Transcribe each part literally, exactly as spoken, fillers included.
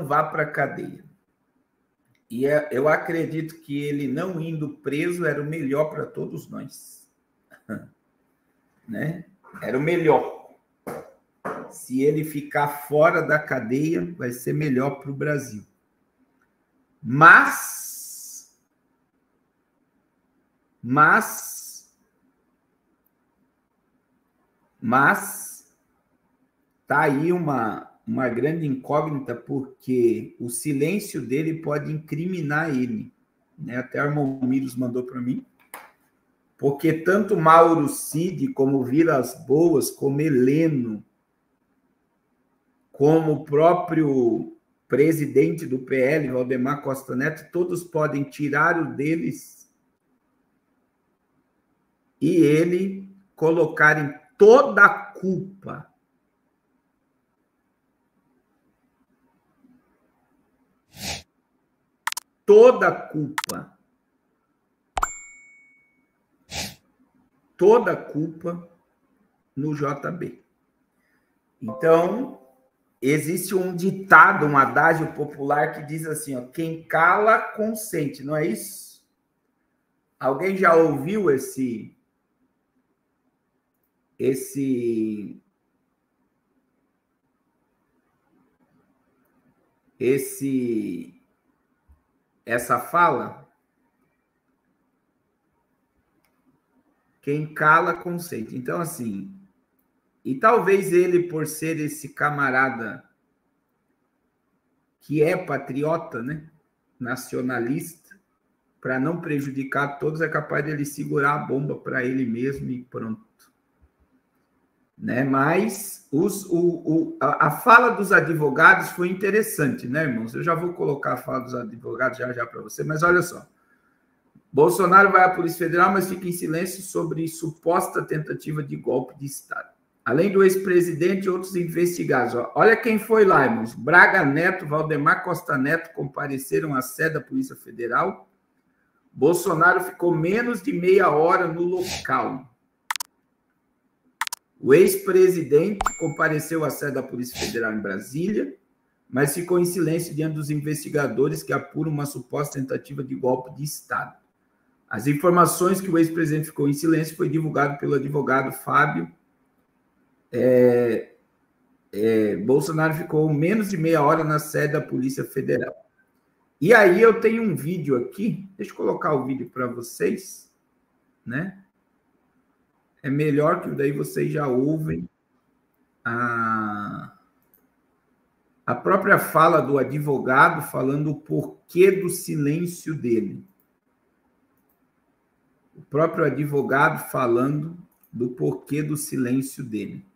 não vá para a cadeia. E eu acredito que ele não indo preso era o melhor para todos nós. Né? Era o melhor. Se ele ficar fora da cadeia, vai ser melhor para o Brasil. Mas, mas, mas, tá aí uma, uma grande incógnita, porque o silêncio dele pode incriminar ele. Né? Até o irmão Miros mandou para mim. Porque tanto Mauro Cid, como Vilas Boas, como Heleno, como o próprio presidente do P L, Valdemar Costa Neto, todos podem tirar o deles e ele colocarem toda a culpa toda a culpa toda a culpa no J B. Então, existe um ditado, um adágio popular que diz assim, ó, quem cala, consente, não é isso? Alguém já ouviu esse, esse, esse, essa fala? Quem cala, consente. Então, assim, e talvez ele, por ser esse camarada que é patriota, né? Nacionalista, para não prejudicar todos, é capaz de ele segurar a bomba para ele mesmo e pronto. Né? Mas os, o, o, a, a fala dos advogados foi interessante, né, irmãos? Eu já vou colocar a fala dos advogados já já para você, mas olha só. Bolsonaro vai à Polícia Federal, mas fica em silêncio sobre suposta tentativa de golpe de Estado. Além do ex-presidente e outros investigados. Olha quem foi lá, irmãos. Braga Neto, Valdemar Costa Neto compareceram à sede da Polícia Federal. Bolsonaro ficou menos de meia hora no local. O ex-presidente compareceu à sede da Polícia Federal em Brasília, mas ficou em silêncio diante dos investigadores que apuram uma suposta tentativa de golpe de Estado. As informações que o ex-presidente ficou em silêncio foi divulgado pelo advogado Fábio. É, é, Bolsonaro ficou menos de meia hora na sede da Polícia Federal. E aí eu tenho um vídeo aqui, deixa eu colocar o vídeo para vocês, né? É melhor que daí vocês já ouvem a, a própria fala do advogado falando o porquê do silêncio dele. O próprio advogado falando do porquê do silêncio dele.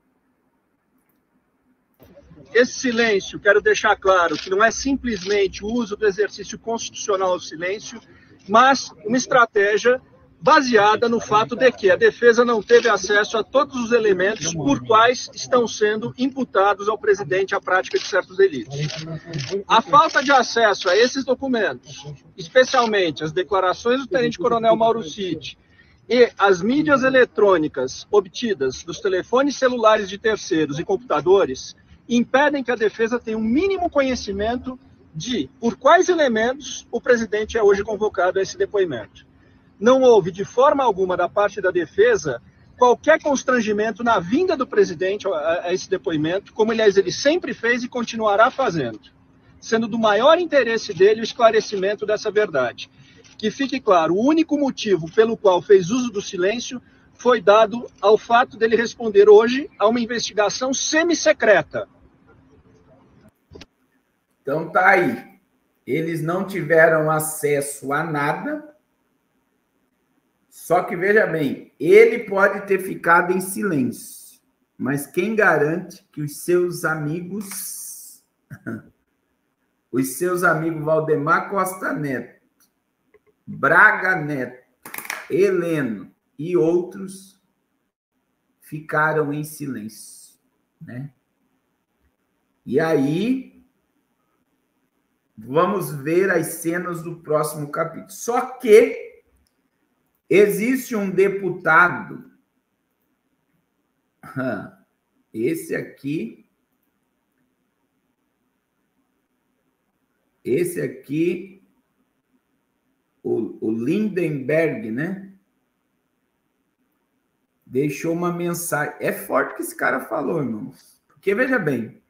Esse silêncio, quero deixar claro que não é simplesmente o uso do exercício constitucional ao silêncio, mas uma estratégia baseada no fato de que a defesa não teve acesso a todos os elementos por quais estão sendo imputados ao presidente a prática de certos delitos. A falta de acesso a esses documentos, especialmente as declarações do tenente-coronel Mauro Cid e as mídias eletrônicas obtidas dos telefones celulares de terceiros e computadores, impedem que a defesa tenha um mínimo conhecimento de por quais elementos o presidente é hoje convocado a esse depoimento. Não houve, de forma alguma, da parte da defesa, qualquer constrangimento na vinda do presidente a, a esse depoimento, como, aliás, ele sempre fez e continuará fazendo, sendo do maior interesse dele o esclarecimento dessa verdade. Que fique claro, o único motivo pelo qual fez uso do silêncio foi dado ao fato dele responder hoje a uma investigação semi-secreta. Então tá aí. Eles não tiveram acesso a nada. Só que, veja bem, ele pode ter ficado em silêncio, mas quem garante que os seus amigos, os seus amigos Valdemar Costa Neto, Braga Neto, Heleno e outros ficaram em silêncio, né? E aí, vamos ver as cenas do próximo capítulo. Só que existe um deputado, esse aqui, esse aqui, o, o Lindenberg, né? Deixou uma mensagem. É forte o que esse cara falou, irmãos. Porque, veja bem,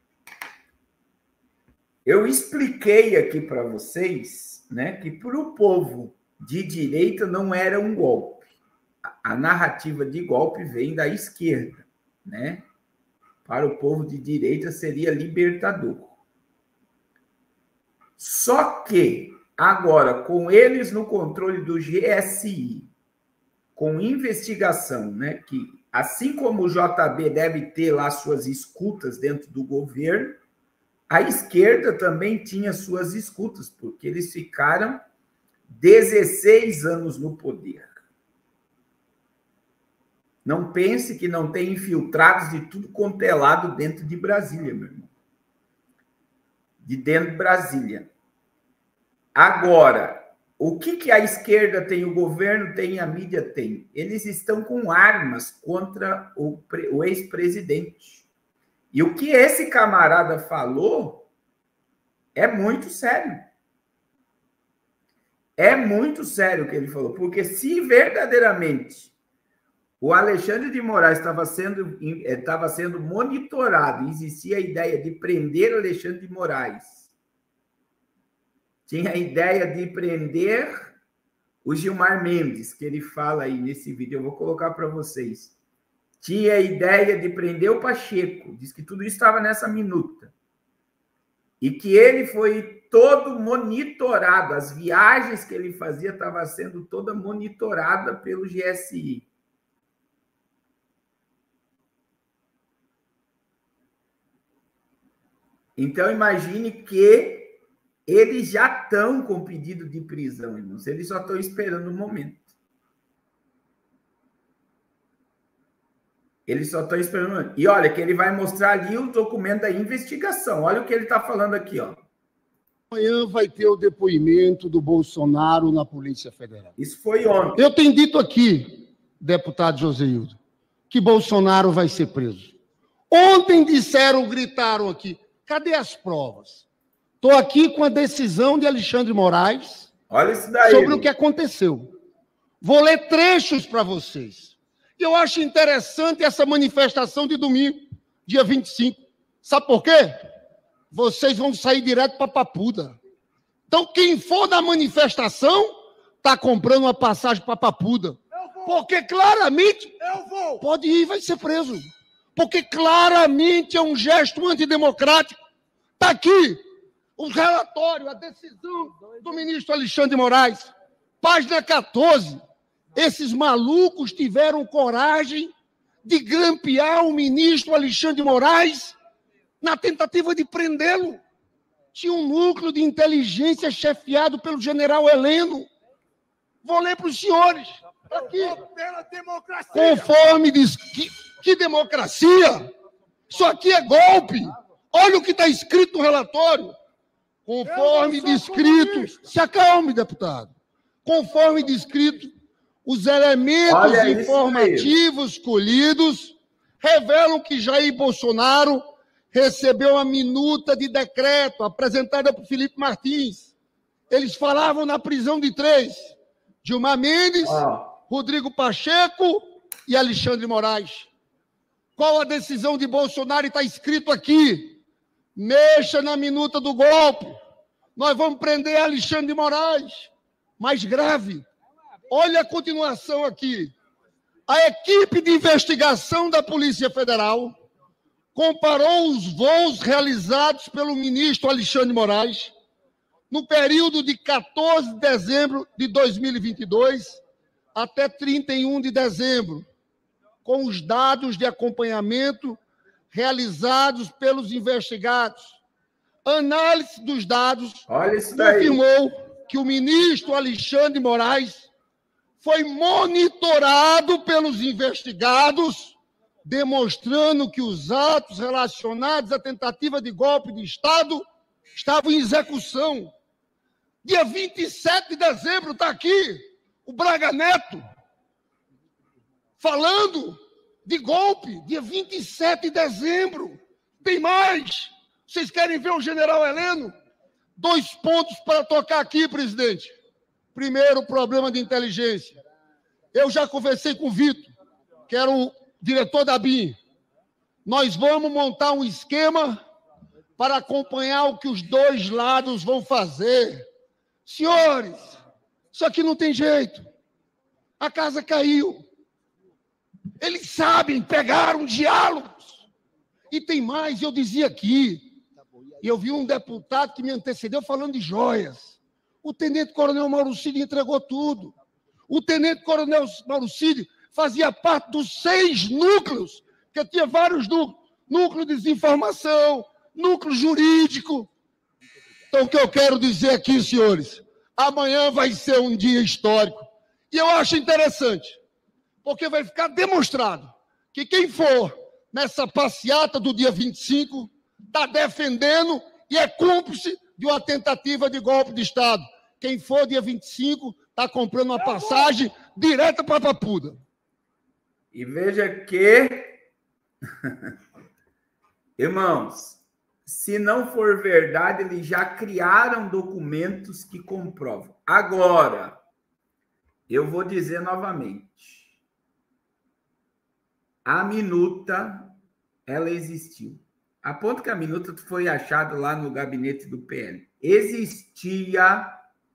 eu expliquei aqui para vocês, né, que para o povo de direita não era um golpe. A narrativa de golpe vem da esquerda, né? Para o povo de direita seria libertador. Só que, agora, com eles no controle do G S I, com investigação, né, que assim como o J B deve ter lá suas escutas dentro do governo, a esquerda também tinha suas escutas, porque eles ficaram dezesseis anos no poder. Não pense que não tem infiltrados de tudo quanto é lado dentro de Brasília, meu irmão. De dentro de Brasília. Agora, o que, que a esquerda tem, o governo tem, a mídia tem? Eles estão com armas contra o, o ex-presidente. E o que esse camarada falou é muito sério. É muito sério o que ele falou, porque se verdadeiramente o Alexandre de Moraes estava sendo, estava sendo monitorado, existia a ideia de prender Alexandre de Moraes, tinha a ideia de prender o Gilmar Mendes, que ele fala aí nesse vídeo, eu vou colocar para vocês. Tinha a ideia de prender o Pacheco, diz que tudo isso estava nessa minuta. E que ele foi todo monitorado, as viagens que ele fazia estavam sendo toda monitorada pelo G S I. Então, imagine que eles já estão com pedido de prisão, irmãos. Eles só estão esperando o momento. Eles só estão esperando o momento. E olha, que ele vai mostrar ali o documento da investigação. Olha o que ele está falando aqui, ó. Amanhã vai ter o depoimento do Bolsonaro na Polícia Federal. Isso foi ontem. Eu tenho dito aqui, deputado Joseildo, que Bolsonaro vai ser preso. Ontem disseram, gritaram aqui, cadê as provas? Estou aqui com a decisão de Alexandre de Moraes. Olha isso daí. Sobre o que aconteceu. Vou ler trechos para vocês. Eu acho interessante essa manifestação de domingo, dia vinte e cinco. Sabe por quê? Vocês vão sair direto para Papuda. Então, quem for na manifestação, está comprando uma passagem para Papuda. Porque claramente, Eu vou. pode ir, vai ser preso. Porque claramente é um gesto antidemocrático. Está aqui o relatório, a decisão do ministro Alexandre de Moraes, página quatorze. Esses malucos tiveram coragem de grampear o ministro Alexandre de Moraes na tentativa de prendê-lo. Tinha um núcleo de inteligência chefiado pelo general Heleno. Vou ler para os senhores. Aqui. Pela democracia. Conforme diz... Que, que democracia? Isso aqui é golpe. Olha o que está escrito no relatório. Conforme descrito... Se acalme, deputado. Conforme descrito, os elementos Olha informativos colhidos revelam que Jair Bolsonaro recebeu uma minuta de decreto apresentada por Felipe Martins. Eles falavam na prisão de três. Gilmar Mendes, Ah. Rodrigo Pacheco e Alexandre de Moraes. Qual a decisão de Bolsonaro? Está escrito aqui. Mexa na minuta do golpe. Nós vamos prender Alexandre de Moraes. Mais grave. Olha a continuação aqui. A equipe de investigação da Polícia Federal comparou os voos realizados pelo ministro Alexandre de Moraes no período de quatorze de dezembro de dois mil e vinte e dois até trinta e um de dezembro, com os dados de acompanhamento realizados pelos investigados. Análise dos dados Olha isso daí. confirmou que o ministro Alexandre de Moraes foi monitorado pelos investigados, demonstrando que os atos relacionados à tentativa de golpe de Estado estavam em execução. Dia vinte e sete de dezembro, está aqui o Braga Neto falando de golpe. Dia vinte e sete de dezembro. Tem mais. Vocês querem ver o general Heleno? Dois pontos para tocar aqui, presidente. Primeiro, o problema de inteligência. Eu já conversei com o Vitor, que era o diretor da B I M. Nós vamos montar um esquema para acompanhar o que os dois lados vão fazer. Senhores, isso aqui não tem jeito. A casa caiu. Eles sabem, pegaram diálogos. E tem mais, eu dizia aqui, e eu vi um deputado que me antecedeu falando de joias. O tenente-coronel Mauro Cid entregou tudo. O tenente-coronel Mauro Cid fazia parte dos seis núcleos, que tinha vários núcleos. Núcleo de desinformação, núcleo jurídico. Então, o que eu quero dizer aqui, senhores, amanhã vai ser um dia histórico. E eu acho interessante, porque vai ficar demonstrado que quem for nessa passeata do dia vinte e cinco está defendendo e é cúmplice de uma tentativa de golpe de Estado. Quem for dia vinte e cinco está comprando uma passagem direta para Papuda. E veja que... Irmãos, se não for verdade, eles já criaram documentos que comprovam. Agora, eu vou dizer novamente. A minuta, ela existiu. A ponto que a minuta foi achada lá no gabinete do P L. Existia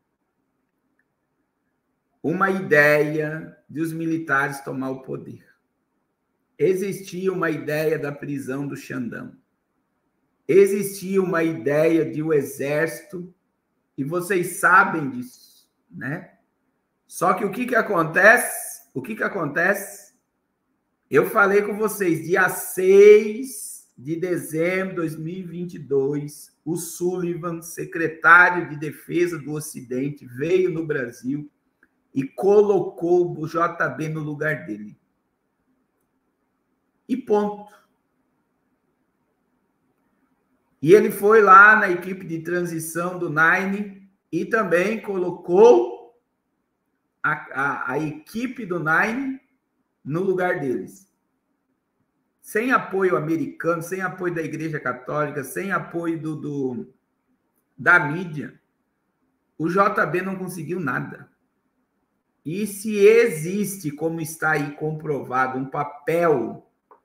uma ideia de os militares tomar o poder. Existia uma ideia da prisão do Xandão. Existia uma ideia de o exército, e vocês sabem disso, né? Só que o que que acontece? O que que acontece? Eu falei com vocês, dia seis de dezembro de dois mil e vinte e dois, o Sullivan, secretário de Defesa do Ocidente, veio no Brasil e colocou o J B no lugar dele. E ponto. E ele foi lá na equipe de transição do Nine e também colocou a, a, a equipe do Nine no lugar deles. Sem apoio americano, sem apoio da Igreja Católica, sem apoio do, do, da mídia, o J B não conseguiu nada. E se existe, como está aí comprovado, um papel...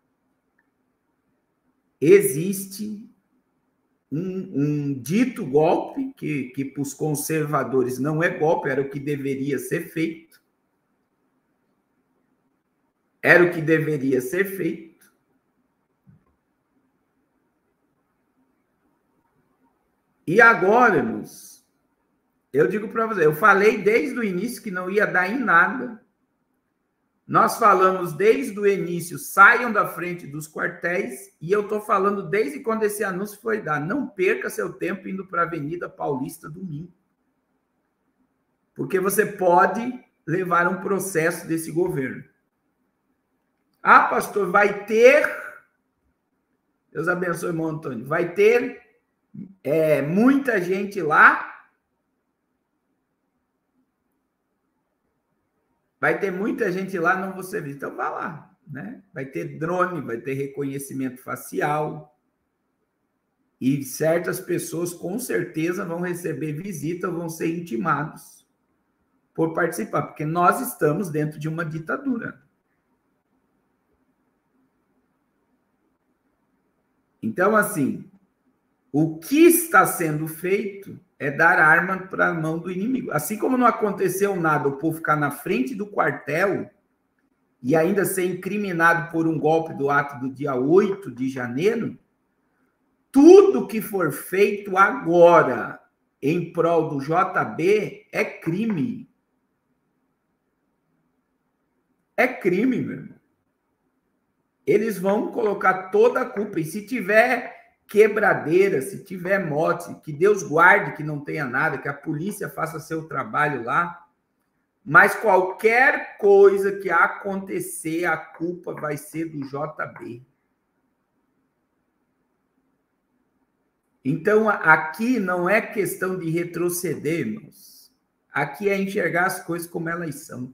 Existe um, um dito golpe, que, que para os conservadores não é golpe, era o que deveria ser feito. Era o que deveria ser feito. E agora, irmãos, eu digo para vocês, eu falei desde o início que não ia dar em nada. Nós falamos desde o início, saiam da frente dos quartéis, e eu estou falando desde quando esse anúncio foi dado. Não perca seu tempo indo para a Avenida Paulista domingo. Porque você pode levar um processo desse governo. Ah, pastor, vai ter... Deus abençoe, irmão Antônio. Vai ter é, muita gente lá. Vai ter muita gente lá, não vou ser visto. Então, vá lá, né? Vai ter drone, vai ter reconhecimento facial. E certas pessoas, com certeza, vão receber visita, vão ser intimados por participar, porque nós estamos dentro de uma ditadura. Então, assim, o que está sendo feito é dar arma para a mão do inimigo. Assim como não aconteceu nada, o povo ficar na frente do quartel e ainda ser incriminado por um golpe do ato do dia oito de janeiro, tudo que for feito agora em prol do J B é crime. É crime, meu irmão. Eles vão colocar toda a culpa. E se tiver quebradeira, se tiver morte, que Deus guarde que não tenha nada, que a polícia faça seu trabalho lá, mas qualquer coisa que acontecer, a culpa vai ser do J B. Então, aqui não é questão de retroceder, irmãos. Aqui é enxergar as coisas como elas são.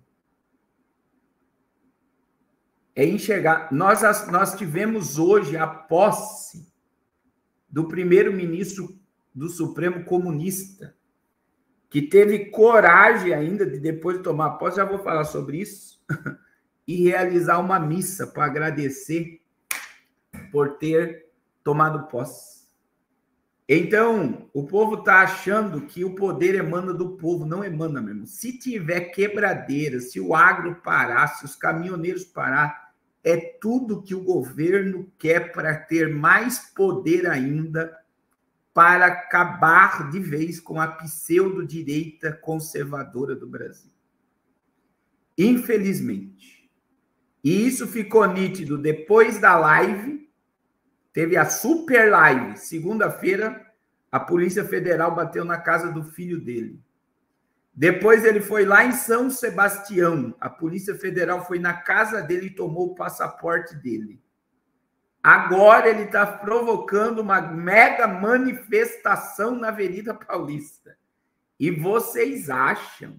É enxergar. Nós, nós tivemos hoje a posse do primeiro-ministro do Supremo comunista, que teve coragem ainda de, depois de tomar posse, já vou falar sobre isso, e realizar uma missa para agradecer por ter tomado posse. Então, o povo está achando que o poder emana do povo. Não emana mesmo. Se tiver quebradeira, se o agro parar, se os caminhoneiros parar, é tudo que o governo quer para ter mais poder ainda, para acabar de vez com a pseudo-direita conservadora do Brasil. Infelizmente. E isso ficou nítido depois da live. Teve a super live. Segunda-feira, a Polícia Federal bateu na casa do filho dele. Depois ele foi lá em São Sebastião. A Polícia Federal foi na casa dele e tomou o passaporte dele. Agora ele está provocando uma mega manifestação na Avenida Paulista. E vocês acham?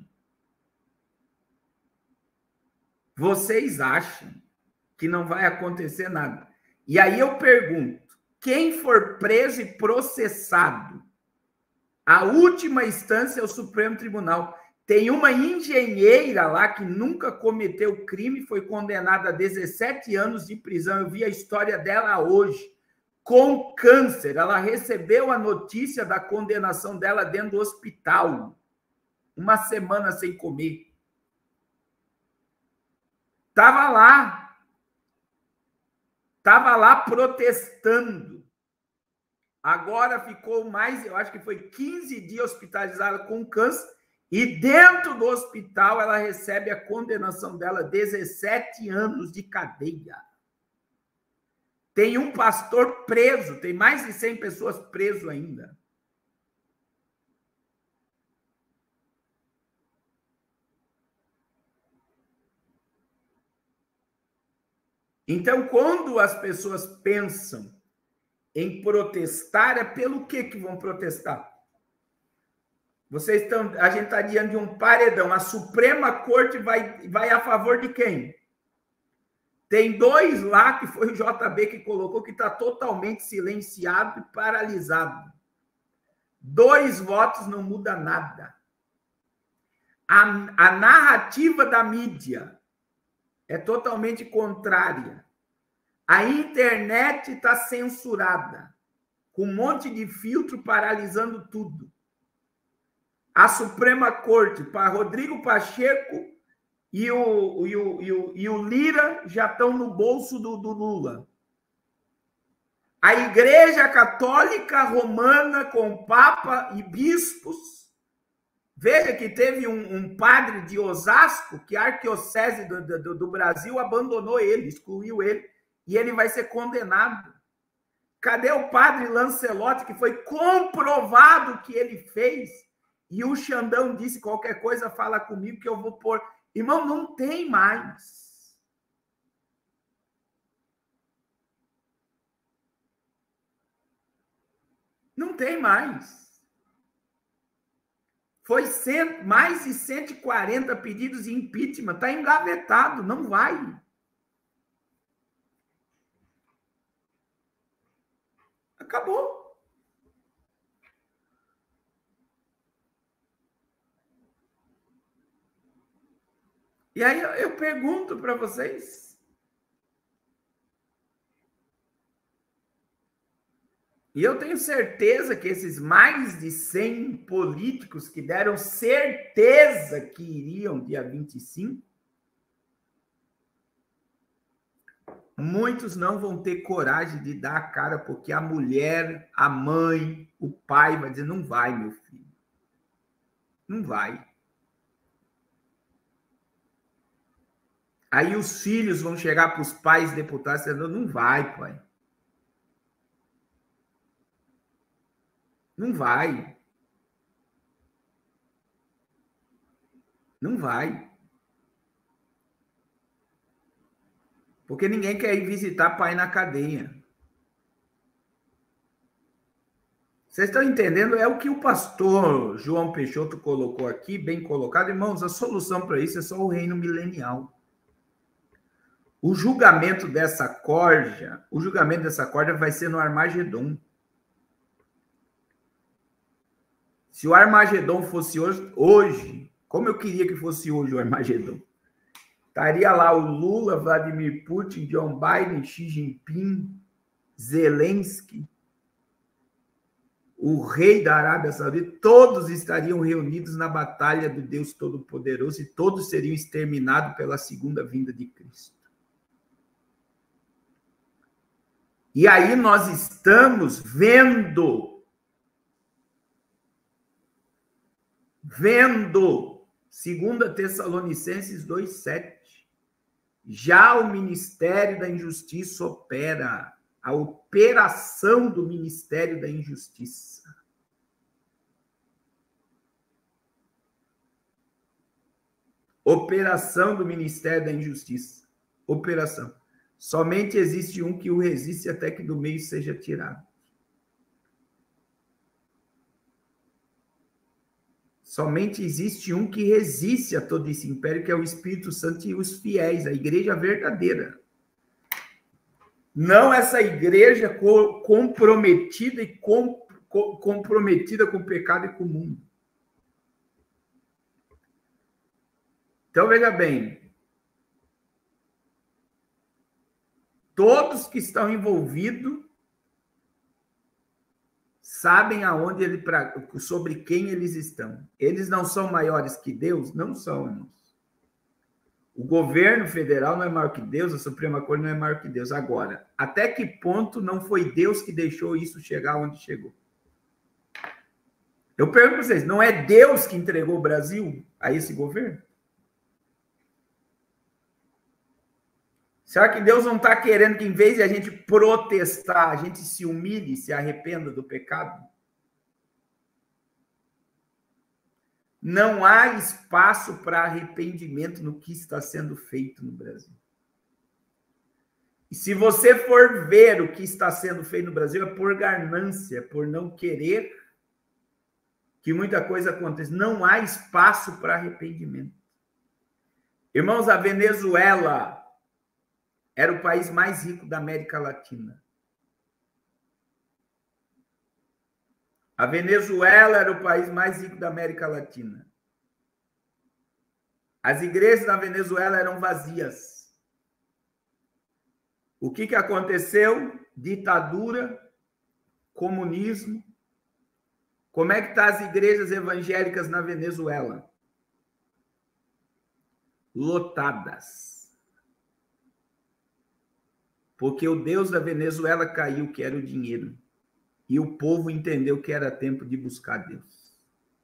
Vocês acham que não vai acontecer nada? E aí eu pergunto, quem for preso e processado, a última instância é o Supremo Tribunal. Tem uma engenheira lá que nunca cometeu crime, foi condenada a dezessete anos de prisão. Eu vi a história dela hoje, com câncer. Ela recebeu a notícia da condenação dela dentro do hospital. Uma semana sem comer. Estava lá. Estava lá protestando. Agora ficou mais, eu acho que foi quinze dias hospitalizada com câncer. E dentro do hospital ela recebe a condenação dela, dezessete anos de cadeia. Tem um pastor preso, tem mais de cem pessoas presas ainda. Então, quando as pessoas pensam em protestar, é pelo que que vão protestar? Vocês estão, a gente está diante de um paredão. A Suprema Corte vai, vai a favor de quem? Tem dois lá, que foi o J B que colocou, que está totalmente silenciado e paralisado. Dois votos não muda nada. A, a narrativa da mídia é totalmente contrária. A internet está censurada, com um monte de filtro paralisando tudo. A Suprema Corte, para Rodrigo Pacheco e o, e, o, e, o, e o Lira já estão no bolso do, do Lula. A Igreja Católica Romana, com Papa e bispos. Veja que teve um, um padre de Osasco que a arquidiocese do, do, do Brasil abandonou ele, excluiu ele, e ele vai ser condenado. Cadê o padre Lancelotti, que foi comprovado que ele fez? E o Xandão disse, qualquer coisa fala comigo que eu vou pôr. Irmão, não tem mais. Não tem mais. Foi cem, mais de cento e quarenta pedidos de impeachment. Está engavetado, não vai. Acabou. E aí eu, eu pergunto para vocês. E eu tenho certeza que esses mais de cem políticos que deram certeza que iriam dia vinte e cinco, muitos não vão ter coragem de dar a cara, porque a mulher, a mãe, o pai vai dizer, não vai, meu filho. Não vai. Aí os filhos vão chegar para os pais deputados dizendo, não vai, pai. Não vai. Não vai. Porque ninguém quer ir visitar pai na cadeia. Vocês estão entendendo? É o que o pastor João Peixoto colocou aqui, bem colocado. Irmãos, a solução para isso é só o reino milenial. O julgamento dessa corja, o julgamento dessa corja vai ser no Armagedon. Se o Armagedon fosse hoje, hoje, como eu queria que fosse hoje o Armagedon, estaria lá o Lula, Vladimir Putin, John Biden, Xi Jinping, Zelensky, o rei da Arábia Saudita, todos estariam reunidos na batalha do Deus Todo-Poderoso e todos seriam exterminados pela segunda vinda de Cristo. E aí nós estamos vendo, vendo, segunda Tessalonicenses dois, sete, já o Ministério da Injustiça opera, a operação do Ministério da Injustiça. Operação do Ministério da Injustiça. Operação. Somente existe um que o resiste até que do meio seja tirado. Somente existe um que resiste a todo esse império, que é o Espírito Santo e os fiéis, a igreja verdadeira. Não essa igreja comprometida e com, comprometida com o pecado e com o mundo. Então, veja bem. Todos que estão envolvidos sabem aonde ele, sobre quem eles estão. Eles não são maiores que Deus? Não são, irmãos. O governo federal não é maior que Deus, a Suprema Corte não é maior que Deus. Agora, até que ponto não foi Deus que deixou isso chegar onde chegou? Eu pergunto para vocês, não é Deus que entregou o Brasil a esse governo? Será que Deus não está querendo que, em vez de a gente protestar, a gente se humilhe, se arrependa do pecado? Não há espaço para arrependimento no que está sendo feito no Brasil. E se você for ver o que está sendo feito no Brasil, é por ganância, por não querer que muita coisa aconteça. Não há espaço para arrependimento. Irmãos, a Venezuela era o país mais rico da América Latina. A Venezuela era o país mais rico da América Latina. As igrejas da Venezuela eram vazias. O que, que aconteceu? Ditadura, comunismo. Como é que estão as igrejas evangélicas na Venezuela? Lotadas. Porque o Deus da Venezuela caiu, que era o dinheiro. E o povo entendeu que era tempo de buscar Deus.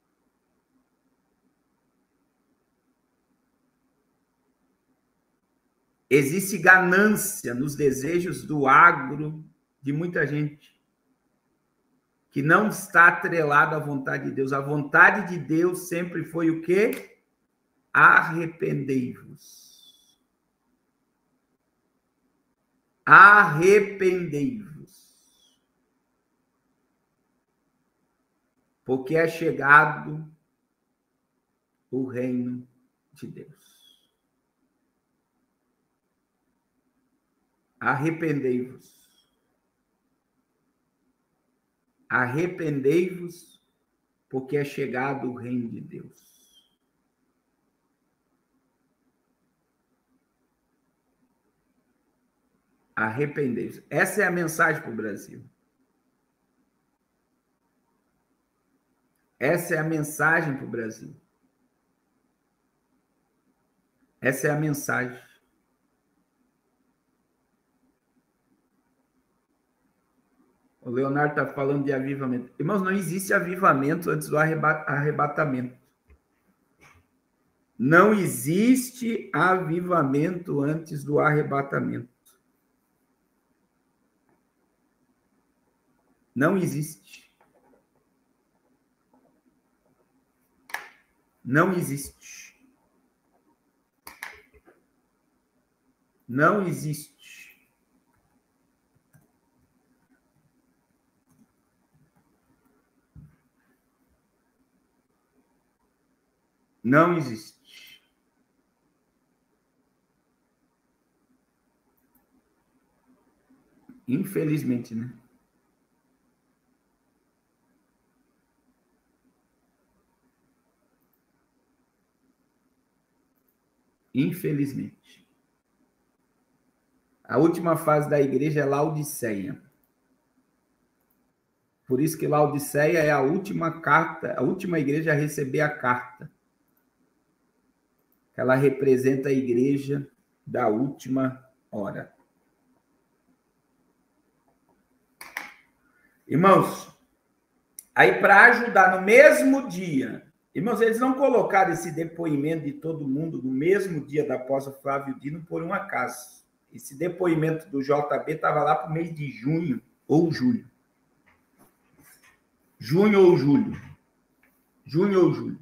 Existe ganância nos desejos do agro de muita gente que não está atrelado à vontade de Deus. A vontade de Deus sempre foi o quê? Arrependei-vos. Arrependei-vos. Porque é chegado o reino de Deus. Arrependei-vos. Arrependei-vos, porque é chegado o reino de Deus. Arrependei-vos. Essa é a mensagem para o Brasil. Essa é a mensagem para o Brasil. Essa é a mensagem. O Leonardo está falando de avivamento. Irmãos, não existe avivamento antes do arrebatamento. Não existe avivamento antes do arrebatamento. Não existe. Não existe. Não existe. Não existe. Infelizmente, né? Infelizmente. A última fase da igreja é Laodiceia. Por isso que Laodiceia é a última carta, a última igreja a receber a carta. Ela representa a igreja da última hora. Irmãos, aí para ajudar no mesmo dia, irmãos, eles não colocaram esse depoimento de todo mundo no mesmo dia da apóstolo Flávio Dino por um acaso. Esse depoimento do J B estava lá para o mês de junho ou julho. Junho ou julho. Junho ou julho.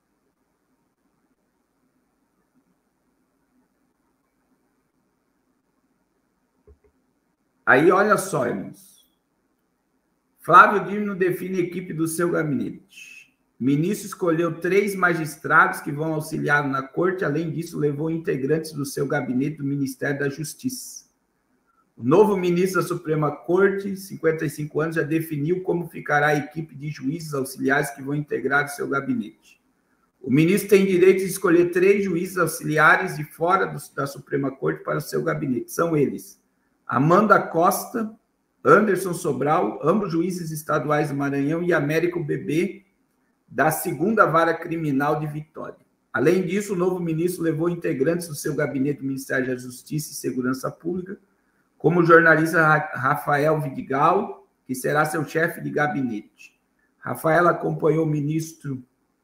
Aí, olha só, irmãos. Flávio Dino define a equipe do seu gabinete. O ministro escolheu três magistrados que vão auxiliar na corte. Além disso, levou integrantes do seu gabinete do Ministério da Justiça. O novo ministro da Suprema Corte, cinquenta e cinco anos, já definiu como ficará a equipe de juízes auxiliares que vão integrar o seu gabinete. O ministro tem direito de escolher três juízes auxiliares de fora do, da Suprema Corte para o seu gabinete. São eles: Amanda Costa, Anderson Sobral, ambos juízes estaduais do Maranhão, e Américo Bebê, da segunda Vara Criminal de Vitória. Além disso, o novo ministro levou integrantes do seu gabinete do Ministério da Justiça e Segurança Pública, como o jornalista Rafael Vidigal, que será seu chefe de gabinete. Rafael acompanhou o ministro,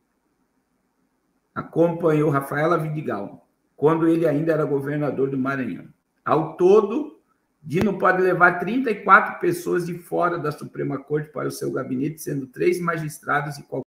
acompanhou Rafaela Vidigal, quando ele ainda era governador do Maranhão. Ao todo, Dino pode levar trinta e quatro pessoas de fora da Suprema Corte para o seu gabinete, sendo três magistrados e qualquer